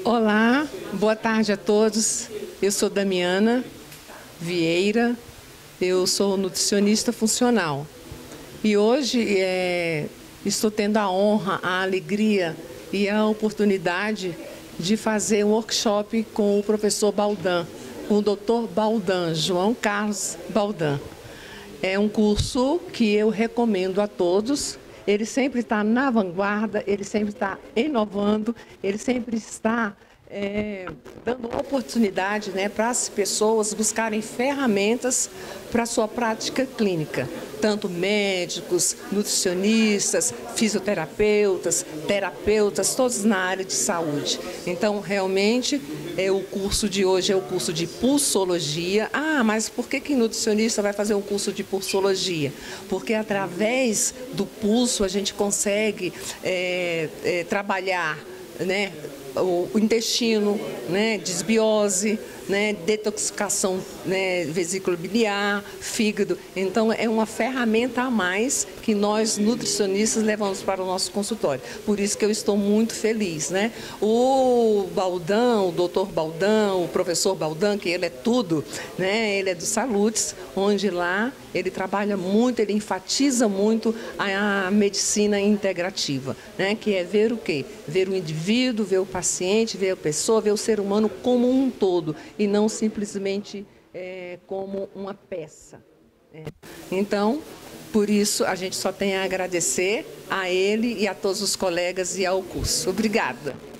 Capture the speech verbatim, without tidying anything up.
Olá, boa tarde a todos. Eu sou Damiana Vieira, eu sou nutricionista funcional. E hoje é, estou tendo a honra, a alegria e a oportunidade de fazer um workshop com o professor Baldan, com o doutor Baldan, João Carlos Baldan. É um curso que eu recomendo a todos. Ele sempre está na vanguarda, ele sempre está inovando, ele sempre está é, dando oportunidade, né, para as pessoas buscarem ferramentas para a sua prática clínica. Tanto médicos, nutricionistas, fisioterapeutas, terapeutas, todos na área de saúde. Então, realmente, é, o curso de hoje é o curso de pulsologia. Ah, mas por que que nutricionista vai fazer um curso de pulsologia? Porque através do pulso a gente consegue é, é, trabalhar, né, o intestino, né, desbiose, né, detoxificação, né, vesícula biliar, fígado. Então, é uma ferramenta a mais que nós, nutricionistas, levamos para o nosso consultório. Por isso que eu estou muito feliz, né? O Baldan, o doutor Baldan, o professor Baldan, que ele é tudo, né? Ele é do Salutes, onde lá ele trabalha muito, ele enfatiza muito a, a medicina integrativa, né? Que é ver o quê? Ver o indivíduo, ver o paciente, ver a pessoa, ver o ser humano como um todo, e não simplesmente é, como uma peça. É. Então, por isso, a gente só tem a agradecer a ele e a todos os colegas e ao curso. Obrigada.